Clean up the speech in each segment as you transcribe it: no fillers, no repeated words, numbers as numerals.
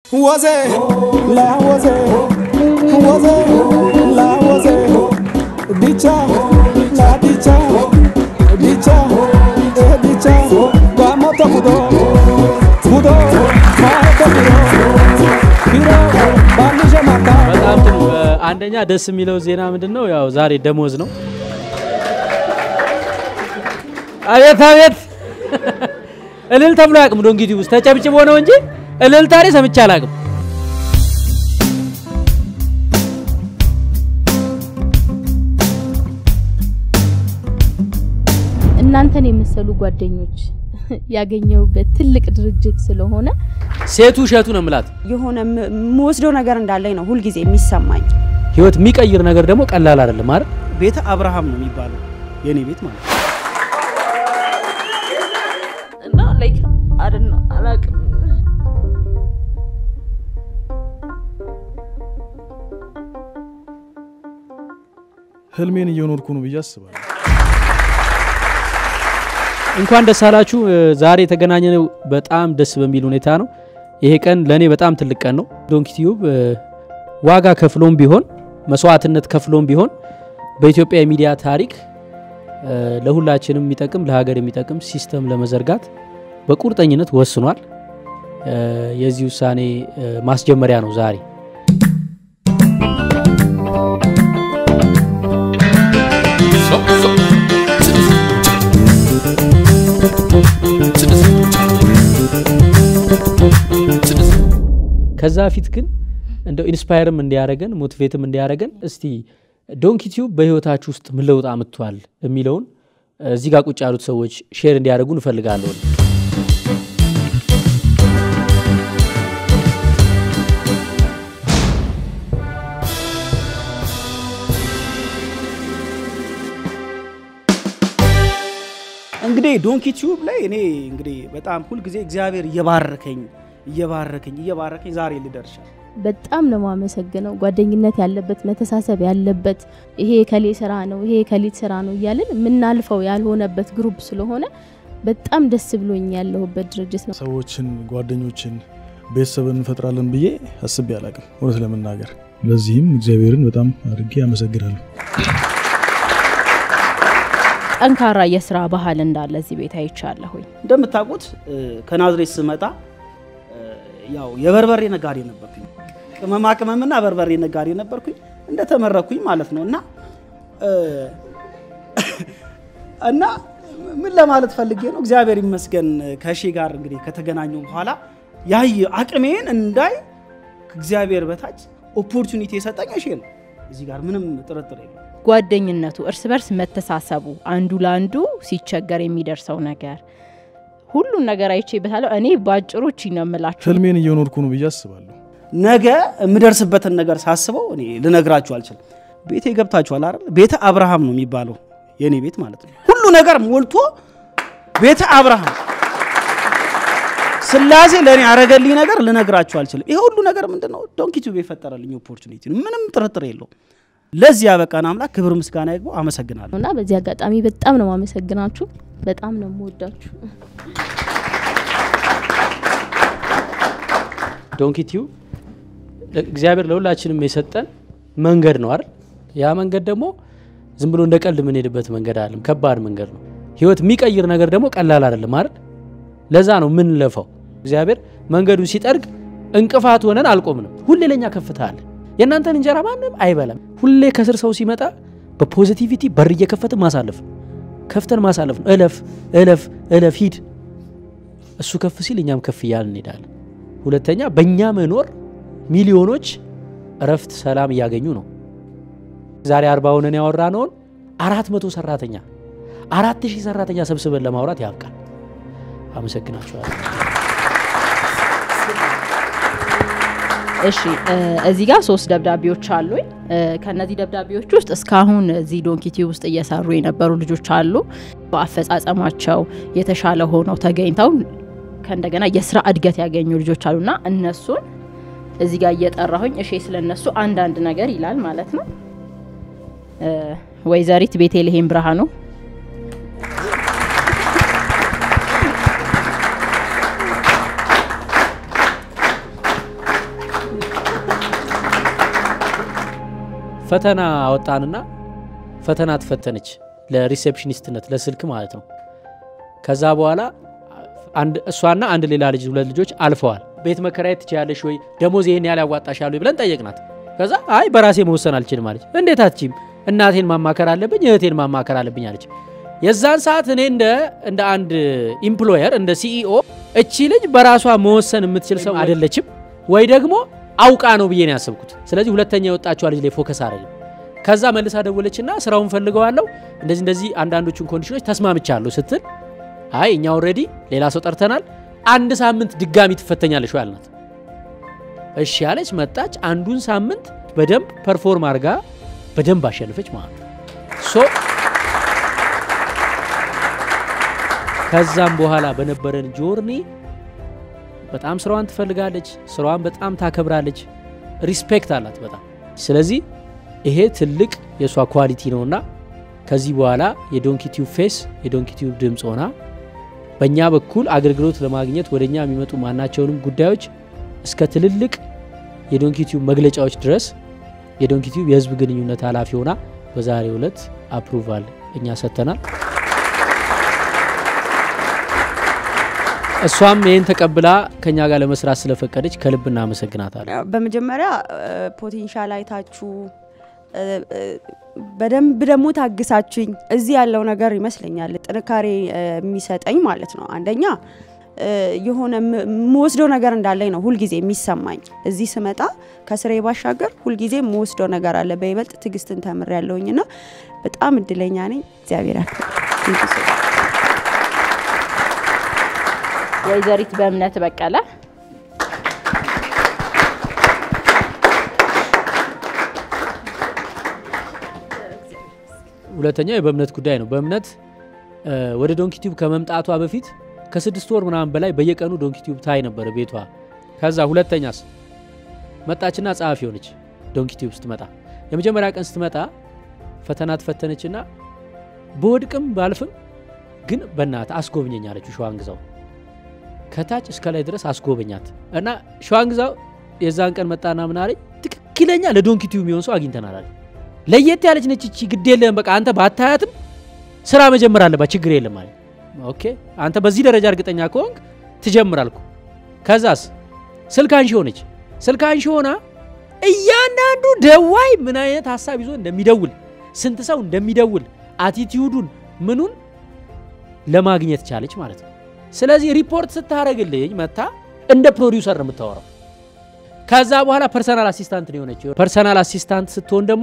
وزه لا وزه وزه لا وزه ديچا لا ديچا ديچا ديچا vamos todo todo በጣም አንደኛ ደስ የሚለው ዜና ምንድነው ያው ዛሬ ደሞዝ ነው አቤት አቤት እልል ተብሎ ያቅም ዶንጊቲ ውስጥ ተጨብጭቦ ነው እንጂ እልል ታሪ ሰምቻ አላቅም እናንተን የመሰሉ ጓደኞች ያገኘውበት ትልቅ ድርጅት ስለሆነ ሴቱ ሸቱ ነው ማለት የሆነ ሞስዶ ነገር እንዳለኝ ነው ሁሉ ጊዜ የሚሰማኝ ህይወት የሚቀይር ነገር ደግሞ ቀላል አይደለም አይደል ቤተ አብርሃም ነው የሚባለው የኔ ቤት ማለት እና ላይክ አደና አላቅም ህልሜን እየኖርኩ ነው በያስባለሁ እንኳን ደስ አላችሁ ዛሬ የተገናኘነው በጣም ደስ በሚል ሁኔታ ነው ይሄ ቀን ለኔ በጣም ትልቅ ቀን ነው ዶንኪ ቲዩብ ዋጋ ከፍሎም ቢሆን መስዋዕትነት ከፍሎም ቢሆን በኢትዮጵያ ሚዲያ ታሪክ ለሁላችንም የሚጠቅም ለሀገር የሚጠቅም ሲስተም ለመዘርጋት በቁርጠኝነት ወስኗል የዚህ ውሳኔ ማስጀመሪያ ነው ዛሬ ከዛ ፊት ግን እንደው ኢንስፓየርም እንዲያረጋን ሞቲቬትም እንዲያረጋን እስቲ ዶንኪ ቲዩብ በህይወታችሁ ውስጥ ምን ለውጥ አምጥቷል የሚለውን እዚህ ጋር ቁጭ ያሉት ሰዎች ሼር እንዲያረጉ እንፈልጋለሁ እንግዲህ ዶንኪ ቲዩብ ላይ እኔ እንግዲህ በጣም ሁሉ ጊዜ እግዚአብሔር እየባረከኝ ዛሬ ልደርሻል በጣም ነው ማመሰግነው ጓደኝነት ያለበት መተሳሰብ ያለበት ይሄ ከሌ ስራ ነው ይሄ ከሊት ስራ ነው ይያልን ምናልፈው ያልሆነበት ግሩፕ ስለሆነ በጣም ደስ ብሎኝ ያለሁበት ድርጅት ነው ሰዎችን ጓደኞችን ቤተሰብን እንፈጥራለን ብዬ አስቤ አላቅም ወርስ ለመናገር ለዚህም እግዚአብሔርን በጣም አድርጌ አመሰግናለሁ ጠንካራ የሥራ ባህል እንዳለ እዚህ ቤት አይቻለሁኝ እንደምታውቁት ከናዝሬት ስመጣ ያው የበርበሬ ነጋዴ ነበርኩኝ ቅመማቅመምና በርበሬ ነጋዴ ነበርኩኝ እንደተመረኩኝ ማለት ነውና እና ምን ለማለት ፈልጌ ነው እግዚአብሔር ይመስገን ከሺ ጋር እንግዲህ ከተገናኘው በኋላ ያይ አቅሜን እንዳይ እግዚአብሔር በታች ኦፖርቹኒቲ የሰጠኝ እሺ ነው እዚህ ጋር ምንም ጥርጥር የለም ጓደኝነቱ እርስ በርስ መተሳሰቡ አንዱ ላንዱ ሲቸገር የሚደርሰው ነገር ሁሉ ነገር አይቼበታለሁ እኔ ባጭሮች ይነምላችሁ ህልሜን እየኖርኩ ነው በያስባለሁ ነገ ምደርስበትን ነገር ሳስበው እኔ ልነግራችሁ አልችልም ቤቴ ገብታችኋል አይደል ቤተ አብርሃም ነው የሚባለው የኔ ቤት ማለት ነው ሁሉ ነገር ሞልቶ ቤተ አብርሃም ስላሴ ለኔ አረገልኝ ነገር ልነግራችሁ አልችልም ይሄ ሁሉ ነገር ምንድነው ዶንኪ ቲዩብ የፈጠረልኝ ኦፖርቹኒቲ ምንም ጥርጥር የለውም ለዚህ ያበቃና አምላክ ክብር ምስጋና ይግባው አመሰግናለሁ እና በዚህ አጋጣሚ በጣም ነው ማመሰግናችሁ በጣም ነው የምወዳችሁ ዶንኪ ቲዩብ እግዚአብሔር ለሁላችንም የሰጠን መንገድ ነው አይደል ያ መንገድ ደግሞ ዝም ብሎ እንደቀልድ ምን ሄድበት መንገድ አይደለም ከባድ መንገድ ነው ህይወት የሚቀይር ነገር ደግሞ ቀላል አይደለም አይደል ለዛ ነው ምን ለፈው እግዚአብሔር መንገዱን ሲጠርግ እንቅፋት ሆነን አልቆምንም ሁሌ ለኛ ከፍታል የናንተን እንጀራ ማንም አይበላም ሁሌ ከስር ሰው ሲመጣ በፖዚቲቪቲ በር እየከፈተ ማሳለፍ ከፍተን ማሳለፍ ነው እለፍ ሂድ እሱ ከፍ ሲል እኛም ከፍ ይያልን እንሄዳለን ሁለተኛ በእኛ መኖር ሚሊዮኖች ረፍት ሰላም ያገኙ ነው ዛሬ 40 ሆነን ያወራነው 400 ሰራተኛ 4000 ሰራተኛ ሰብስበን ለማውራት ያብቃል አመሰግናችኋለሁ እሺ እዚህ ጋር 3 ደብዳቤዎች አሉኝ ከነዚህ ደብዳቤዎች ውስጥ እስካሁን እዚህ ዶንኪ ቲዩብ ውስጥ እየሰሩ የነበሩ ልጆች አሉ በአፈጻጸማቸው የተሻለ ሆነው ተገኝተው ከእንደገና የሥራ እድገት ያገኙ ልጆች አሉና እነሱን እዚህ ጋር እየጠራሁኝ እሺ ስለነሱ አንድ ነገር ይላል ማለት ነው ወይዘሪት ቤተልሔም ብርሃኑ ፈተና አወጣንና ፈተና ተፈተነች ለሪሴፕሽኒስትነት ለስልክ ማለት ነው ከዛ በኋላ እሷና አንድ ሌላ ልጅ ሁለት ልጆች አልፈዋል ቤት መከራየት ትችያለሽ ወይ ደሞዝ ይሄን ያህል ያዋጣሻል ብለን ጠየቅናት ከዛ አይ በራሴ መወሰን አልችልም ማለት እንዴት አትችይም እናቴን ማማከር አለብኝ እህቴን ማማከር አለብኝ አለች የዛን ሰዓት እኔ እንደ አንድ ኢምፕሎየር እንደ ሲኢኦ እቺ ልጅ በራሷ መወሰን የምትችል ሰው አይደለችም ወይ ደግሞ አውቃ ነው ብዬ ነው ያሰብኩት ስለዚህ ሁለተኛ የወጣችው ልጅ ላይ ፎከስ አረጋለሁ ከዛ መልሳ ደወለችና ስራውን ፈልገዋለሁ እንደዚህ አንዳንዶቹን ኮንዲሽኖች ተስማምቻለሁ ስትል አይ እኛ ኦሬዲ ሌላ ሰው ጠርተናል አንድ ሳምንት ድጋሚ ትፈተኛለሽ ወይ አልናት እሺ ያለች መጣች አንዱን ሳምንት በደንብ ፐርፎርም አርጋ በደንብ አሸነፈች ማለት ነው ሶ ከዛም በኋላ በነበረን ጆርኒ በጣም ስራዋን ትፈልጋለች ስራዋን በጣም ታከብራለች ሪስፔክት አላት በጣም ስለዚህ ይሄ ትልቅ የሷ ኳሊቲ ነውና ከዚህ በኋላ የዶንኪ ቲዩብ ፌስ የዶንኪ ቲዩብ ድምጽ ሆና በእኛ በኩል አገልግሎት ለማግኘት ወደኛ የሚመጡ ማናቸውንም ጉዳዮች እስከ ትልልቅ የዶንኪ ቲዩብ መግለጫዎች ድረስ የዶንኪ ቲዩብ የህዝብ ግንኙነት ኃላፊ ሆና በዛሬው ዕለት አፕሩቫል እኛ ሰተናል እሷም ይሄን ተቀብላ ከኛ ጋር ለመስራት ስለፈቀደች ከልብና አመሰግናታለሁ በመጀመሪያ ፖቴንሻል አይታችሁ በደንብ ደሞ ታግሳችሁኝ እዚህ ያለው ነገር ይመስለኛል ጥንካሬ የሚሰጠኝ ማለት ነው አንደኛ የሆነ ሞስዶ ነገር እንዳለኝ ነው ሁሉ ጊዜ የሚሰማኝ እዚህ ስመጣ ከስሬ ባሻገር ሁሉ ጊዜ ሞስዶ ነገር አለ በይበልጥ ትግስትን ተምር ያለውኝና በጣም እድለኛ ነኝ እግዚአብሔር ያክብር ወይዘሪት በእምነት በቀለ ሁለተኛ የበእምነት ጉዳይ ነው በእምነት ወደ ዶንኪ ቲዩብ ከመምጣቷ በፊት ከ6 ወር ምናምን በላይ በየቀኑ ዶንኪ ቲዩብ ታይ ነበር ቤቷ ከዛ ሁለተኛስ መጣችና ጻፊ ሆነች ዶንኪ ቲዩብ ስትመጣ የመጀመሪያ ቀን ስትመጣ ፈተና ተፈተነችና በወድቅም ባልፍም ግን በእናት አስጎብኘኝ አለች ሸዋንግዛው ከታች እስከ ላይ ድረስ አስጎበኛት እና ሸዋንግዛው የዛን ቀን መጣና ምን አለኝ ትክክለኛ ለዶንኪ ቲዩብ የሚሆን ሰው አግኝተናል አለ ለየት ያለች ነች እቺ ግድ የለም በቃ አንተ ባታያትም ስራ መጀመር አለባት ችግር የለም ማለት ኦኬ አንተ በዚህ ደረጃ እርግጠኛ ከሆንክ ትጀምራልኩ ከዛስ ስልካንሽ ሆነች ስልካንሽ ሆና እያንዳንዱ ደዋይ ምን አይነት ሐሳብ ይዞ እንደሚደውል ስንት ሰው እንደሚደውል አቲቲዩዱን ምኑን ለማግኘት ቻለች ማለት ነው ስለዚህ ሪፖርት ስታረግልኝ መጣ እንደ ፕሮዲዩሰር ነው የምታወራው ከዛ በኋላ ፐርሰናል አሲስታንት ነው የሆነችው ፐርሰናል አሲስታንት ስትሆን ደግሞ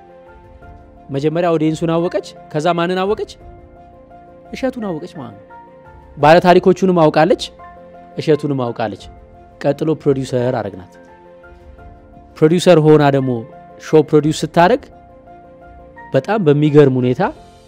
መጀመሪያ ኦዲየንሱን አወቀች ከዛ ማንን አወቀች እሸቱን አወቀች ማለት ባለ ታሪኮቹንም አውቃለች እሸቱንም አውቃለች ቀጥሎ ፕሮዲዩሰር አረግናት ፕሮዲዩሰር ሆና ደግሞ ሾው ፕሮዲዩስ ስታረግ በጣም በሚገርም ሁኔታ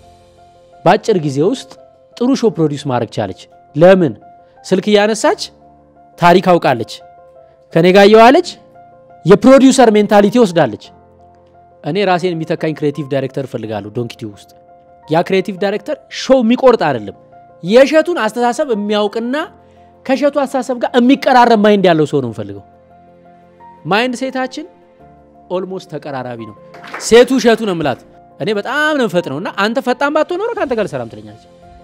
ባጭር ጊዜ ውስጥ ጥሩ ሾው ፕሮዲዩስ ማድረግ ቻለች ለምን ስልክ ያነሳች ታሪክ አውቃለች ከኔ ጋር ያዋለች የፕሮዲዩሰር ሜንታሊቲ ወስዳለች እኔ ራሴን የሚተካኝ ክሬቲቭ ዳይሬክተር ፈልጋለሁ ዶንኪ ቲዩብ ውስጥ ያ ክሬቲቭ ዳይሬክተር ሾው የሚቆርጥ አይደለም የሸቱን አስተሳሰብ የሚያውቅና ከሸቱ አስተሳሰብ ጋር የሚቀራረብ ማይንድ ያለው ሰው ነው ፈልገው ማይንድ ሴታችን ኦልሞስት ተቀራራቢ ነው ሴቱ ሸቱ ነው ማለት እኔ በጣም ነው ፈጥነውና አንተ ፈጣን ባትሆን ኖሮ ካንተ ጋር ሰላም ትለኛለች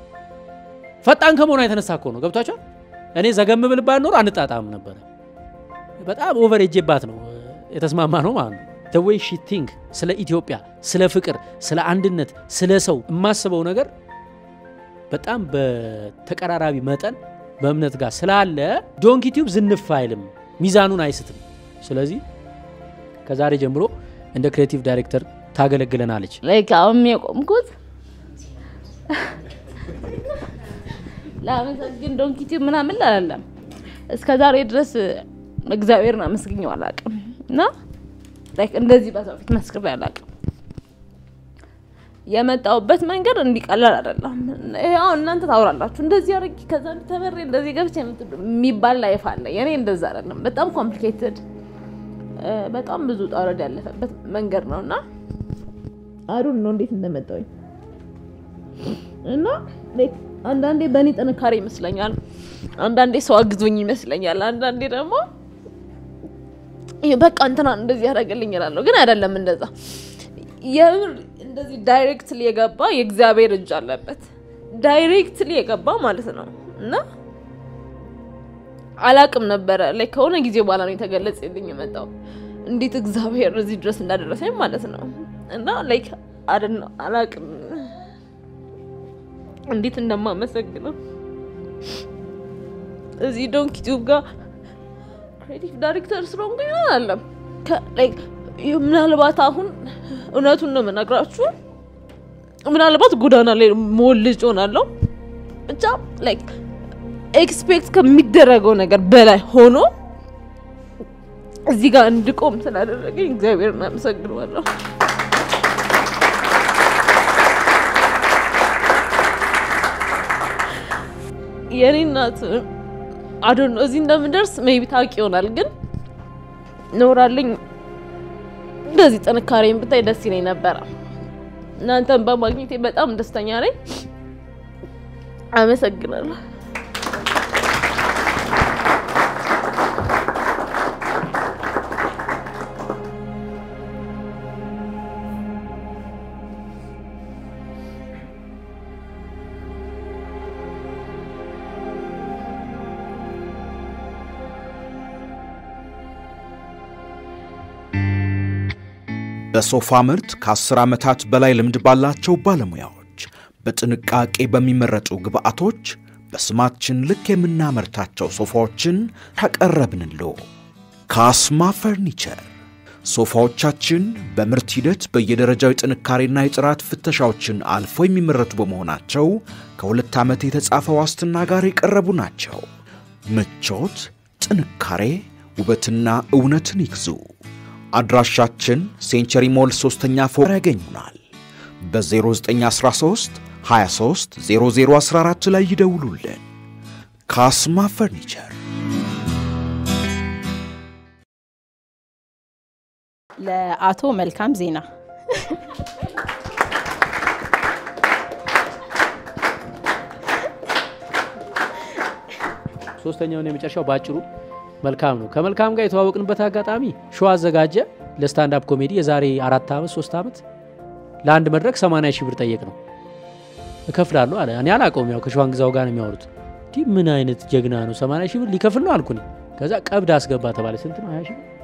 ፈጣን ከመሆኑ አይተነሳኮ ነው ገብቷቸው እኔ ዘገም ብልባን ኖሮ አንጣጣም ነበር በጣም ኦቨር ኤጅባት ነው የተስማማ ነው ማለት the way she think ስለ ኢትዮጵያ ስለ ፍቅር ስለ አንድነት ስለ ሰው ማስበው ነገር በጣም በተቀራራቢ መጠን በእምነት ጋር ስላለ ዶንኪ ቲዩብ ዝንፍ አይልም ሚዛኑን አይስትም ስለዚህ ከዛሬ ጀምሮ እንደ ክሬቲቭ ዳይሬክተር ታገለግለናለች ለካም የቆምኩት ለምን ዶንኪ ቲዩብ ምናምን አይደለም እስከዛሬ ድረስ እግዚአብሔርን አመስግኘው አላቀም እና እንደዚህ በሰው ፊት መስክር ያላቀም የመጣውበት መንገድ እንዲቀላል አይደለም ያው እናንተ ታውራላችሁ እንደዚህ አርቂ ከዛ ተበሬ እንደዚህ ገብቼ የሚባል ላይፍ አለ የኔ እንደዛ አይደለም በጣም ኮምፕሊኬትድ በጣም ብዙ ጣረድ ያለፈበት መንገድ ነውና አሩን ነው እንዴት እንደመጣው እና አንዳንዴ በእኔ ጥንካሬ ይመስለኛል አንዳንዴ ሰው አግዞኝ ይመስለኛል አንዳንዴ ደግሞ በቃ እንትና እንደዚህ ያደርግልኝ ይላል ግን አይደለም እንደዛ የምር እንደዚህ ዳይሬክትሊ የገባ የእግዚአብሔር እጅ አለበት ዳይሬክትሊ የገባ ማለት ነው እና አላቅም ነበር ላይ ከሆነ ጊዜ በኋላ ነው የተገለጸልኝ የመጣው እንዴት እግዚአብሔር እዚህ ድረስ እንዳደረሰኝ ማለት ነው እና ላይክ አላቅም እንዴት እንደማመሰግነው እዚህ ዶንኪ ቲዩብ ጋር ክሬቲቭ ዳይሬክተር ስለሆንኩኝ አይደለም ላይክ ምናልባት አሁን እውነቱን ነው የምነግራችሁ ምናልባት ጎዳና ላይ ሞልጭ ሆናለሁ ብቻ ላይክ ኤክስፔክት ከሚደረገው ነገር በላይ ሆኖ እዚህ ጋር እንድቆም ስላደረገኝ እግዚአብሔርን አመሰግናለሁ የኔ እናት አዶን እዚህ እንደምደርስ ሜቢ ታውቂ ይሆናል ግን ኖራልኝ እንደዚህ ጥንካሬን ብታይ ደስ ይለኝ ነበር እናንተን በማግኘቴ በጣም ደስተኛ ነኝ አመሰግናለሁ በሶፋ ምርት ከ10 ዓመታት በላይ ልምድ ባላቸው ባለሙያዎች በጥንቃቄ በሚመረጡ ግብአቶች በስማችን ልክ የምናመርታቸው ሶፋዎችን ታቀረብንልዎ ካስማ ፈርኒቸር ሶፋዎቻችን በምርት ሂደት በየደረጃው ጥንካሬና የጥራት ፍተሻዎችን አልፎ የሚመረቱ በመሆናቸው ከ2 ዓመት የተጻፈ ዋስትና ጋር የቀረቡ ናቸው ምቾት ጥንካሬ ውበትና እውነትን ይግዙ አድራሻችን ሴንቸሪ ሞል 3ኛ ፎቅ ያገኙናል በ0913 23 0014 ላይ ይደውሉልን ካስማ ፈርኒቸር ለአቶ መልካም ዜና ሶስተኛው የመጨረሻው ባጭሩ መልካም ነው ከመልካም ጋር የተዋወቅንበት አጋጣሚ ሾው አዘጋጀ ለስታንድ አፕ ኮሜዲ የዛሬ 4 ዓመት 3 ዓመት ለአንድ መድረክ 80,000 ብር ጠየቅ ነው እከፍላለሁ አለ እኔ አላቀውም ያው ከሸዋን ግዛው ጋር ነው የሚያወሩት ዲ ምን አይነት ጀግና ነው 80,000 ብር ሊከፍል ነው አልኩኝ ከዛ ቀብድ አስገባ ተባለ ስንት ነው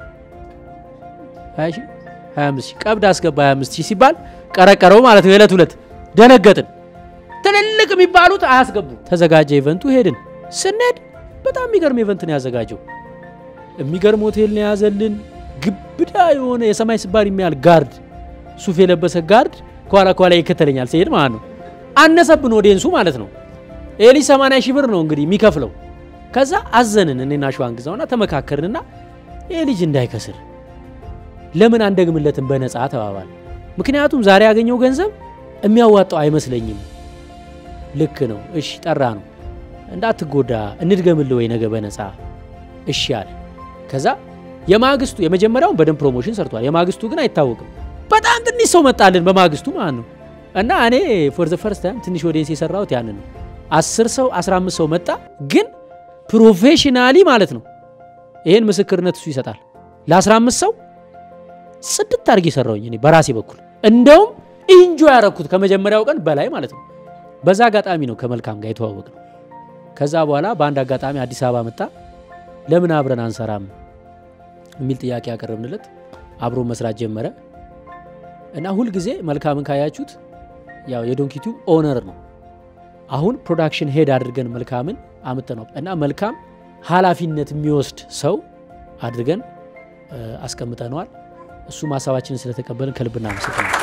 20,000 25,000 ቀብድ አስገባ 25,000 ሲባል ቀረቀረው ማለት ነው የለት ሁለት ደነገጥን ትልልቅ የሚባሉት አያስገቡ ተዘጋጀ ኢቨንቱ ሄድን ስንሄድ በጣም የሚገርም ኢቨንት ነው ያዘጋጀው የሚገርም ሆቴል ነው ያዘልን ግብዳ የሆነ የሰማይ ስባር የሚያል ጋርድ ሱፍ የለበሰ ጋርድ ኳላ ይከተለኛል ሲሄድ ማለት ነው አነሰብን ኦዲየንሱ ማለት ነው ኤሊ 80,000 ብር ነው እንግዲህ የሚከፍለው ከዛ አዘንን እኔና ሸዋን ግዛውና ተመካከርንና ኤሊ እንዳይከስር ለምን አንደግምለትን በነፃ ተባባል ምክንያቱም ዛሬ ያገኘው ገንዘብ የሚያዋጣው አይመስለኝም ልክ ነው እሺ ጠራ ነው እንዳትጎዳ እንድገምልህ ወይ ነገ በነፃ እሺ አለ ከዛ የማግስቱ የመጀመሪያው በደም ፕሮሞሽን ሰርቷል የማግስቱ ግን አይታወቅም በጣም ትንሽ ሰው መጣልን በማግስቱ ማለት ነው እና እኔ ፎር ዘ ፈርስት ታይም ትንሽ ኦዲየንስ የሰራሁት ያንን ነው 10 ሰው 15 ሰው መጣ ግን ፕሮፌሽናሊ ማለት ነው ይሄን ምስክርነት እሱ ይሰጣል ለ15 ሰው ጽድት አድርጌ ሰራውኝ እኔ በራሴ በኩል እንደውም ኢንጆይ ያረኩት ከመጀመሪያው ቀን በላይ ማለት ነው በዛ አጋጣሚ ነው ከመልካም ጋር የተዋወቅነው ከዛ በኋላ በአንድ አጋጣሚ አዲስ አበባ መጣ ለምን አብረን አንሰራም የሚል ጥያቄ ያቀርብንለት አብሮ መስራት ጀመረ እና ሁሉ ጊዜ መልካምን ካያችሁት ያው የዶንኪ ቲዩብ ኦነር ነው አሁን ፕሮዳክሽን ሄድ አድርገን መልካምን አመጣነው እና መልካም ኃላፊነት የሚወስድ ሰው አድርገን አስቀምጠናል እሱ ማሳባችንን ስለተቀበልን ከልብና መስገናለን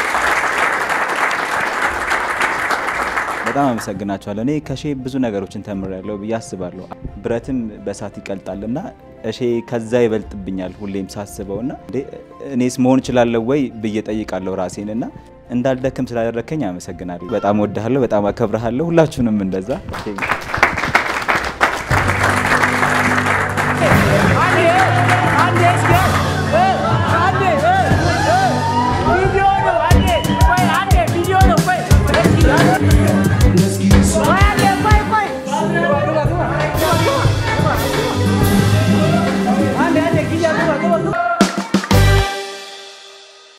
በጣም አመሰግናችኋለሁ እኔ ከሼ ብዙ ነገሮችን ተምሬያለሁ በያስባለሁ ብረትም በሳት ይቀልጣልና እሺ ከዛ ይበልጥብኛል ሁሌም ሳስበውና እኔስ መሆን ይችላል ወይ በየጠይቃለሁ ራሴንና እንዳልደከም ስላደረከኝ አመሰግናለሁ በጣም ወድሃለሁ በጣም አከብርሃለሁ ሁላችሁንም እንደዛ